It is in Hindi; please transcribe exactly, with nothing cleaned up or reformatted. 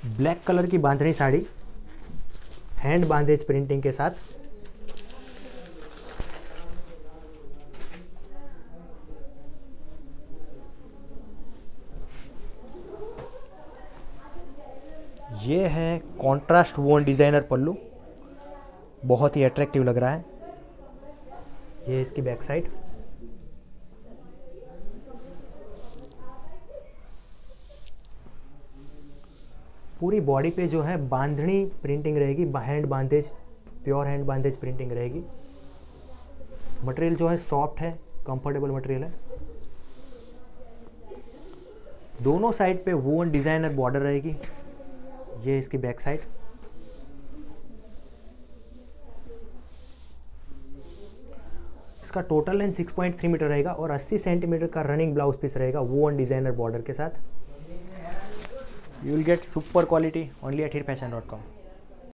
ब्लैक कलर की बांधनी साड़ी हैंड बांधेज प्रिंटिंग के साथ। ये है कॉन्ट्रास्ट वोन डिज़ाइनर पल्लू, बहुत ही अट्रैक्टिव लग रहा है। ये इसकी बैक साइड। पूरी बॉडी पे जो है बांधनी प्रिंटिंग रहेगी, hand bandhej, pure hand bandhej printing रहेगी। मटेरियल जो है सॉफ्ट है, कंफर्टेबल मटेरियल है। दोनों साइड पे वोन डिज़ाइनर बॉर्डर रहेगी। ये इसकी बैक साइड। इसका total length six point three metre रहेगा और अस्सी सेंटीमीटर का रनिंग ब्लाउज पीस रहेगा वोन डिज़ाइनर बॉर्डर के साथ। You will get super quality only at Heer fashion dot com.